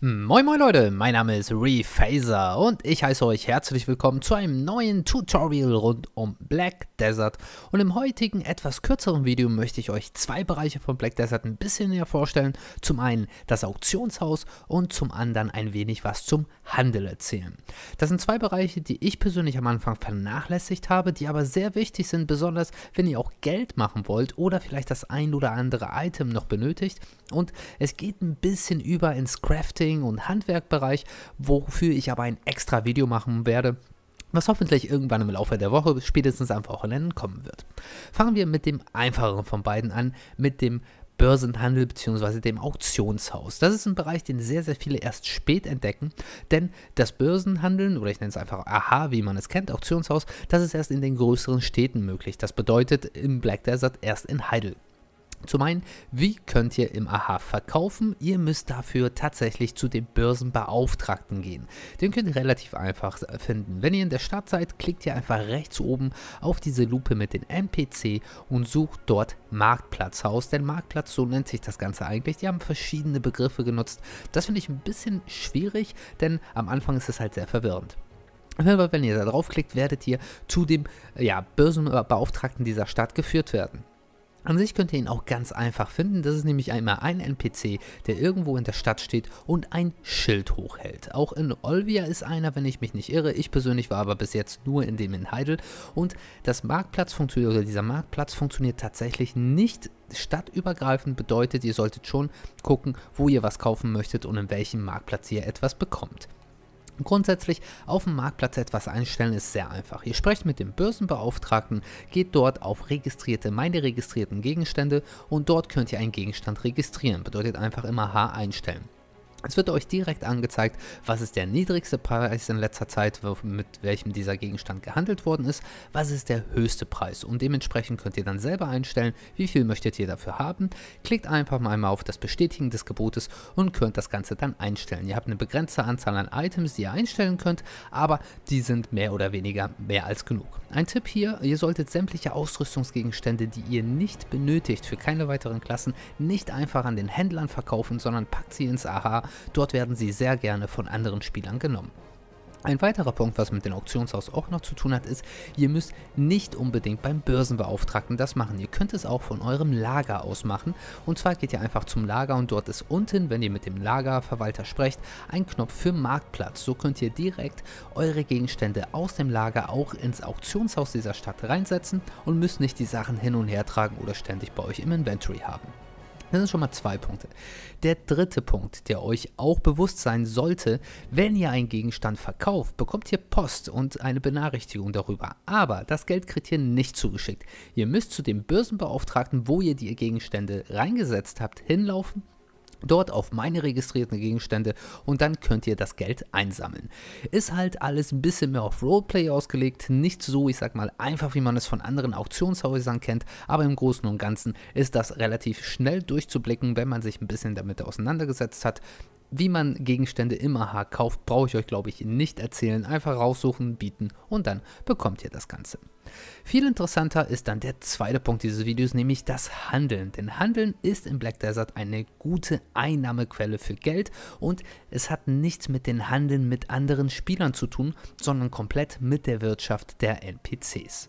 Moin moin Leute, mein Name ist Rephaser und ich heiße euch herzlich willkommen zu einem neuen Tutorial rund um Black Desert. Und im heutigen etwas kürzeren Video möchte ich euch zwei Bereiche von Black Desert ein bisschen näher vorstellen. Zum einen das Auktionshaus und zum anderen ein wenig was zum Handel erzählen. Das sind zwei Bereiche, die ich persönlich am Anfang vernachlässigt habe, die aber sehr wichtig sind, besonders wenn ihr auch Geld machen wollt oder vielleicht das ein oder andere Item noch benötigt. Und es geht ein bisschen über ins Crafting und Handwerkbereich, wofür ich aber ein extra Video machen werde, was hoffentlich irgendwann im Laufe der Woche, spätestens am Wochenende kommen wird. Fangen wir mit dem einfacheren von beiden an, mit dem Börsenhandel bzw. dem Auktionshaus. Das ist ein Bereich, den sehr, sehr viele erst spät entdecken, denn das Börsenhandeln, oder ich nenne es einfach AHA, wie man es kennt, Auktionshaus, das ist erst in den größeren Städten möglich. Das bedeutet im Black Desert erst in Heidel. Zum einen, wie könnt ihr im AHA verkaufen? Ihr müsst dafür tatsächlich zu dem Börsenbeauftragten gehen. Den könnt ihr relativ einfach finden. Wenn ihr in der Stadt seid, klickt ihr einfach rechts oben auf diese Lupe mit den NPC und sucht dort Marktplatzhaus. Denn Marktplatz, so nennt sich das Ganze eigentlich. Die haben verschiedene Begriffe genutzt. Das finde ich ein bisschen schwierig, denn am Anfang ist es halt sehr verwirrend. Aber wenn ihr da draufklickt, werdet ihr zu dem Börsenbeauftragten dieser Stadt geführt werden. An sich könnt ihr ihn auch ganz einfach finden, das ist nämlich einmal ein NPC, der irgendwo in der Stadt steht und ein Schild hochhält. Auch in Olvia ist einer, wenn ich mich nicht irre, ich persönlich war aber bis jetzt nur in dem in Heidel und dieser Marktplatz funktioniert tatsächlich nicht stadtübergreifend, bedeutet, ihr solltet schon gucken, wo ihr was kaufen möchtet und in welchem Marktplatz ihr etwas bekommt. Grundsätzlich auf dem Marktplatz etwas einstellen ist sehr einfach. Ihr sprecht mit dem Börsenbeauftragten, geht dort auf meine registrierten Gegenstände und dort könnt ihr einen Gegenstand registrieren. Bedeutet einfach immer H einstellen. Es wird euch direkt angezeigt, was ist der niedrigste Preis in letzter Zeit, mit welchem dieser Gegenstand gehandelt worden ist, was ist der höchste Preis und dementsprechend könnt ihr dann selber einstellen, wie viel möchtet ihr dafür haben. Klickt einfach mal auf das Bestätigen des Gebotes und könnt das Ganze dann einstellen. Ihr habt eine begrenzte Anzahl an Items, die ihr einstellen könnt, aber die sind mehr oder weniger mehr als genug. Ein Tipp hier, ihr solltet sämtliche Ausrüstungsgegenstände, die ihr nicht benötigt für keine weiteren Klassen, nicht einfach an den Händlern verkaufen, sondern packt sie ins AHA. Dort werden sie sehr gerne von anderen Spielern genommen. Ein weiterer Punkt, was mit dem Auktionshaus auch noch zu tun hat, ist, ihr müsst nicht unbedingt beim Börsenbeauftragten das machen. Ihr könnt es auch von eurem Lager aus machen. Und zwar geht ihr einfach zum Lager und dort ist unten, wenn ihr mit dem Lagerverwalter sprecht, ein Knopf für Marktplatz. So könnt ihr direkt eure Gegenstände aus dem Lager auch ins Auktionshaus dieser Stadt reinsetzen und müsst nicht die Sachen hin und her tragen oder ständig bei euch im Inventory haben. Das sind schon mal zwei Punkte. Der dritte Punkt, der euch auch bewusst sein sollte, wenn ihr einen Gegenstand verkauft, bekommt ihr Post und eine Benachrichtigung darüber. Aber das Geld kriegt ihr nicht zugeschickt. Ihr müsst zu dem Börsenbeauftragten, wo ihr die Gegenstände reingesetzt habt, hinlaufen. Dort auf meine registrierten Gegenstände und dann könnt ihr das Geld einsammeln. Ist halt alles ein bisschen mehr auf Roleplay ausgelegt, nicht so, ich sag mal, einfach wie man es von anderen Auktionshäusern kennt, aber im Großen und Ganzen ist das relativ schnell durchzublicken, wenn man sich ein bisschen damit auseinandergesetzt hat. Wie man Gegenstände im AHA kauft, brauche ich euch, glaube ich, nicht erzählen. Einfach raussuchen, bieten und dann bekommt ihr das Ganze. Viel interessanter ist dann der zweite Punkt dieses Videos, nämlich das Handeln. Denn Handeln ist in Black Desert eine gute Einnahmequelle für Geld und es hat nichts mit dem Handeln mit anderen Spielern zu tun, sondern komplett mit der Wirtschaft der NPCs.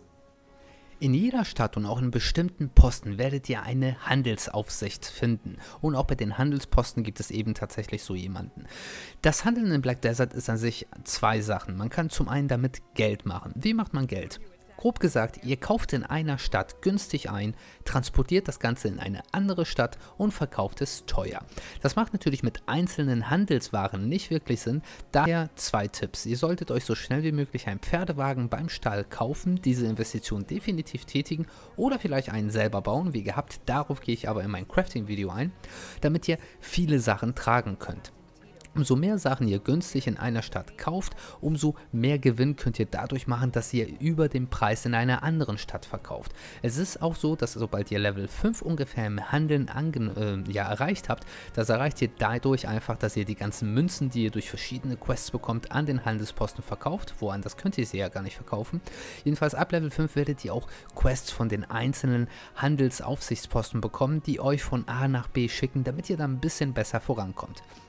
In jeder Stadt und auch in bestimmten Posten werdet ihr eine Handelsaufsicht finden und auch bei den Handelsposten gibt es eben tatsächlich so jemanden. Das Handeln in Black Desert ist an sich zwei Sachen. Man kann zum einen damit Geld machen. Wie macht man Geld? Grob gesagt, ihr kauft in einer Stadt günstig ein, transportiert das Ganze in eine andere Stadt und verkauft es teuer. Das macht natürlich mit einzelnen Handelswaren nicht wirklich Sinn, daher zwei Tipps. Ihr solltet euch so schnell wie möglich einen Pferdewagen beim Stall kaufen, diese Investition definitiv tätigen oder vielleicht einen selber bauen, wie gehabt, darauf gehe ich aber in mein Crafting-Video ein, damit ihr viele Sachen tragen könnt. Umso mehr Sachen ihr günstig in einer Stadt kauft, umso mehr Gewinn könnt ihr dadurch machen, dass ihr über den Preis in einer anderen Stadt verkauft. Es ist auch so, dass sobald ihr Level 5 ungefähr im Handeln erreicht habt, das erreicht ihr dadurch einfach, dass ihr die ganzen Münzen, die ihr durch verschiedene Quests bekommt, an den Handelsposten verkauft. Woanders könnt ihr sie ja gar nicht verkaufen. Jedenfalls ab Level 5 werdet ihr auch Quests von den einzelnen Handelsaufsichtsposten bekommen, die euch von A nach B schicken, damit ihr dann ein bisschen besser vorankommt.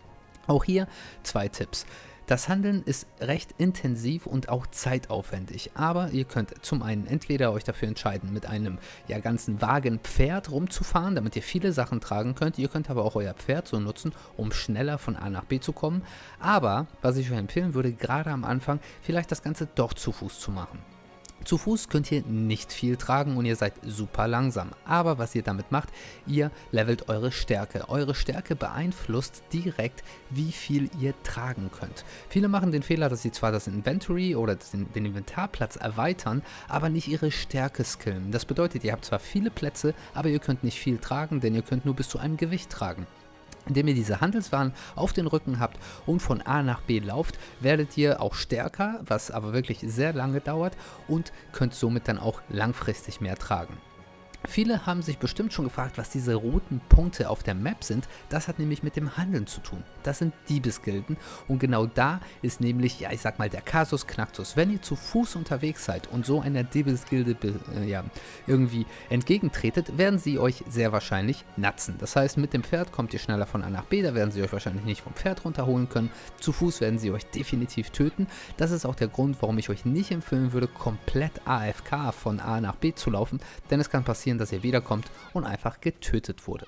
Auch hier 2 Tipps. Das Handeln ist recht intensiv und auch zeitaufwendig, aber ihr könnt zum einen entweder euch dafür entscheiden, mit einem ganzen Wagen Pferd rumzufahren, damit ihr viele Sachen tragen könnt. Ihr könnt aber auch euer Pferd so nutzen, um schneller von A nach B zu kommen. Aber, was ich euch empfehlen würde, gerade am Anfang, vielleicht das Ganze doch zu Fuß zu machen. Zu Fuß könnt ihr nicht viel tragen und ihr seid super langsam. Aber was ihr damit macht, ihr levelt eure Stärke. Eure Stärke beeinflusst direkt, wie viel ihr tragen könnt. Viele machen den Fehler, dass sie zwar das Inventory oder den Inventarplatz erweitern, aber nicht ihre Stärke skillen. Das bedeutet, ihr habt zwar viele Plätze, aber ihr könnt nicht viel tragen, denn ihr könnt nur bis zu einem Gewicht tragen. Indem ihr diese Handelswaren auf den Rücken habt und von A nach B lauft, werdet ihr auch stärker, was aber wirklich sehr lange dauert, und könnt somit dann auch langfristig mehr tragen. Viele haben sich bestimmt schon gefragt, was diese roten Punkte auf der Map sind. Das hat nämlich mit dem Handeln zu tun. Das sind Diebesgilden und genau da ist nämlich, ich sag mal, der Kasus Knaxus. Wenn ihr zu Fuß unterwegs seid und so einer Diebesgilde irgendwie entgegentretet, werden sie euch sehr wahrscheinlich natzen. Das heißt, mit dem Pferd kommt ihr schneller von A nach B, da werden sie euch wahrscheinlich nicht vom Pferd runterholen können. Zu Fuß werden sie euch definitiv töten. Das ist auch der Grund, warum ich euch nicht empfehlen würde, komplett AFK von A nach B zu laufen, denn es kann passieren, dass ihr wiederkommt und einfach getötet wurdet.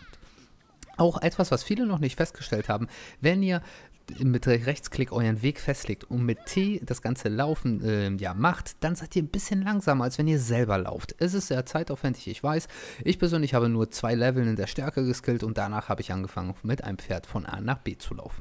Auch etwas, was viele noch nicht festgestellt haben: Wenn ihr mit Rechtsklick euren Weg festlegt und mit T das ganze Laufen macht, dann seid ihr ein bisschen langsamer, als wenn ihr selber lauft. Es ist sehr zeitaufwendig, ich weiß. Ich persönlich habe nur 2 Leveln in der Stärke geskillt und danach habe ich angefangen, mit einem Pferd von A nach B zu laufen.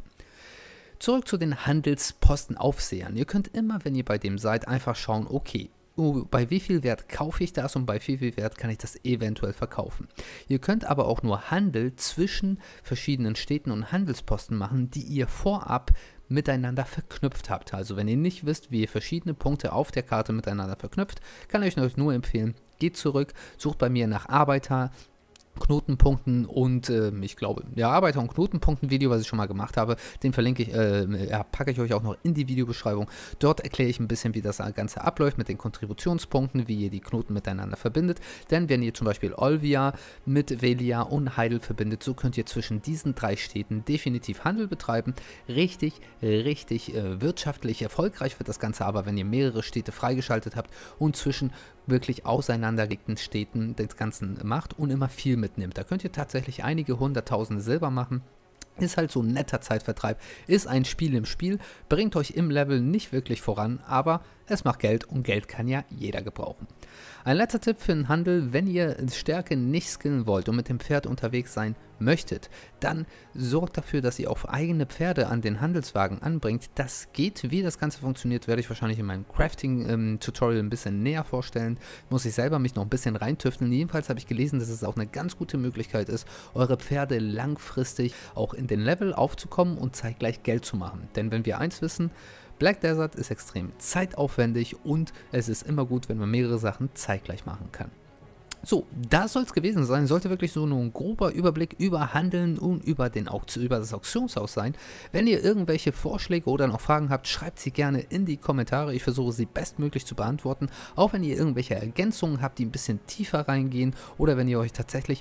Zurück zu den Handelspostenaufsehern. Ihr könnt immer, wenn ihr bei dem seid, einfach schauen, okay, bei wie viel Wert kaufe ich das und bei wie viel Wert kann ich das eventuell verkaufen. Ihr könnt aber auch nur Handel zwischen verschiedenen Städten und Handelsposten machen, die ihr vorab miteinander verknüpft habt. Also wenn ihr nicht wisst, wie ihr verschiedene Punkte auf der Karte miteinander verknüpft, kann ich euch nur empfehlen, geht zurück, sucht bei mir nach Arbeiter, Knotenpunkten und ich glaube, Arbeiter- und Knotenpunkten-Video, was ich schon mal gemacht habe, den verlinke ich, packe ich euch auch noch in die Videobeschreibung. Dort erkläre ich ein bisschen, wie das Ganze abläuft mit den Kontributionspunkten, wie ihr die Knoten miteinander verbindet. Denn wenn ihr zum Beispiel Olvia mit Velia und Heidel verbindet, so könnt ihr zwischen diesen 3 Städten definitiv Handel betreiben. Richtig wirtschaftlich erfolgreich wird das Ganze aber, wenn ihr mehrere Städte freigeschaltet habt und zwischen wirklich auseinandergelegten Städten das Ganze macht und immer viel mitnimmt. Da könnt ihr tatsächlich einige 100.000 Silber machen. Ist halt so ein netter Zeitvertreib, ist ein Spiel im Spiel, bringt euch im Level nicht wirklich voran, aber es macht Geld und Geld kann ja jeder gebrauchen. Ein letzter Tipp für den Handel: Wenn ihr Stärke nicht skillen wollt und mit dem Pferd unterwegs sein möchtet, dann sorgt dafür, dass ihr auf eigene Pferde an den Handelswagen anbringt. Das geht. Wie das Ganze funktioniert, werde ich wahrscheinlich in meinem Crafting-Tutorial ein bisschen näher vorstellen. Muss ich selber mich noch ein bisschen reintüfteln. Jedenfalls habe ich gelesen, dass es auch eine ganz gute Möglichkeit ist, eure Pferde langfristig auch in den Level aufzukommen und zeitgleich Geld zu machen. Denn wenn wir eins wissen: Black Desert ist extrem zeitaufwendig und es ist immer gut, wenn man mehrere Sachen zeitgleich machen kann. So, das soll es gewesen sein. Sollte wirklich so nur ein grober Überblick über Handeln und über das Auktionshaus sein. Wenn ihr irgendwelche Vorschläge oder noch Fragen habt, schreibt sie gerne in die Kommentare. Ich versuche sie bestmöglich zu beantworten. Auch wenn ihr irgendwelche Ergänzungen habt, die ein bisschen tiefer reingehen, oder wenn ihr euch tatsächlich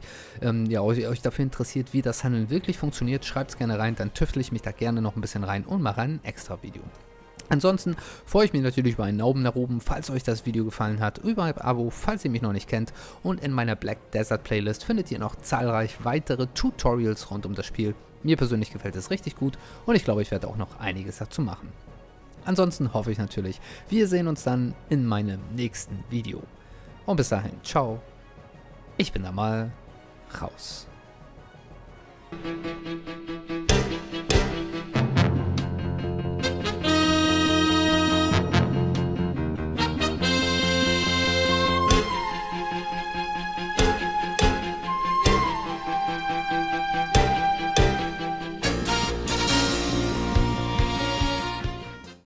euch dafür interessiert, wie das Handeln wirklich funktioniert, schreibt es gerne rein. Dann tüftle ich mich da gerne noch ein bisschen rein und mache ein extra Video. Ansonsten freue ich mich natürlich über einen Daumen nach oben, falls euch das Video gefallen hat, über ein Abo, falls ihr mich noch nicht kennt, und in meiner Black Desert Playlist findet ihr noch zahlreich weitere Tutorials rund um das Spiel. Mir persönlich gefällt es richtig gut und ich glaube, ich werde auch noch einiges dazu machen. Ansonsten hoffe ich natürlich, wir sehen uns dann in meinem nächsten Video. Und bis dahin, ciao, ich bin da mal raus.